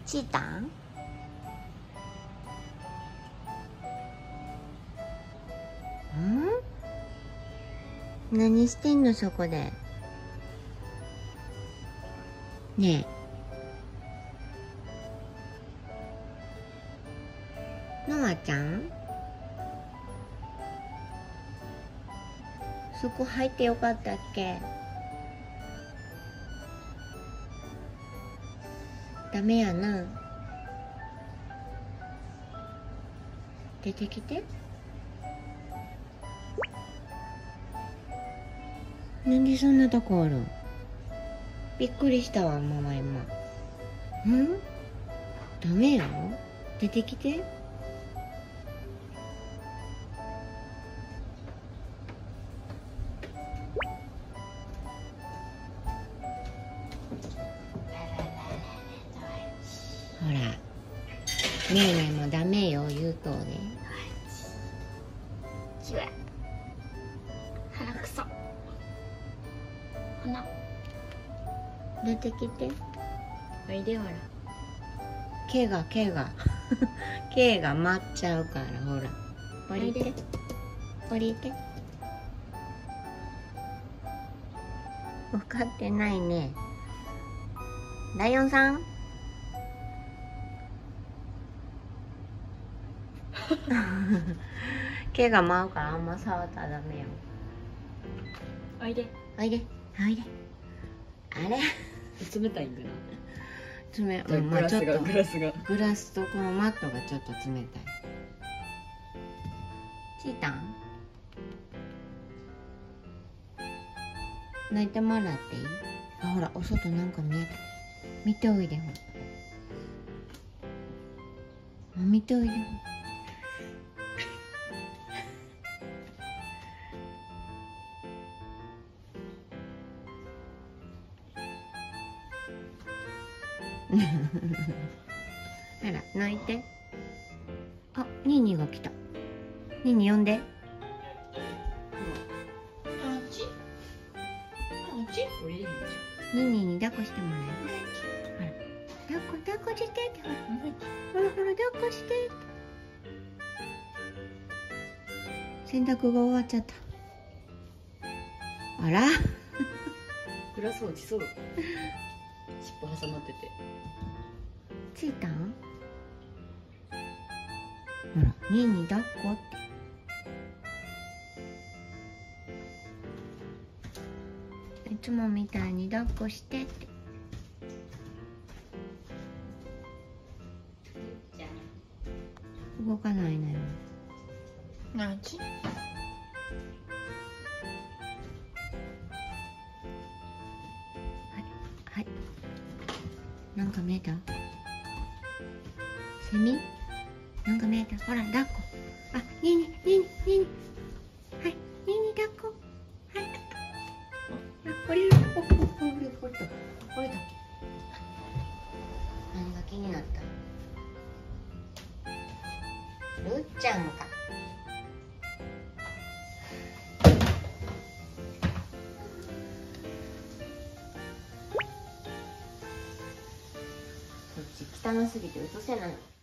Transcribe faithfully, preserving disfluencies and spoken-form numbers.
チータン？ん？何してんのそこで。ねえ、ノアちゃん、そこ入ってよかったっけ？ダメやな。出てきて。なんでそんなとこおるん？びっくりしたわママ今。ん？ダメよ、出てきて。ほら、ねえねえもダメよ言うとうで。 ちゅえ、鼻くそ、鼻出てきて。 おいでほら。 毛が毛が毛が舞っちゃうからほら。降りて降りて。分かってないね。ライオンさん毛が舞うからあんま触ったらダメよ。 おいで。 おいでおいで。あれ冷たいんだな。 冷、うん、まあちょっとグラスがグラスとこのマットがちょっと冷たい。チータン、泣いてもらっていい？あ、ほらお外なんか見えた。見ておいでほら。あ、見ておいでほら。あら、泣いて。あ、ニーニーが来た。ニーニー呼んで。 あっちあっち降りれへんじニーニーに抱っこしてもらえる。ほら、抱っこ抱っこしてってほら。ほらほら抱っこして。洗濯が終わっちゃった。あら。 ゃん。グラス落ちそう。尻尾挟まってて。 ついたん？ほら、ニーニー抱っこって。いつもみたいに抱っこしてって。動かないのよ。 なち。 はい。なんか見えた？セミ？なんか見えた？ほら、抱っこ。あ、ニーニー、ニーニー、ニーニー。はい、ニーニー抱っこ。はい。あ、降りる。お、お、降りた、降りた。降りた。何が気になった？るっちゃんか。そっち汚すぎて映せない。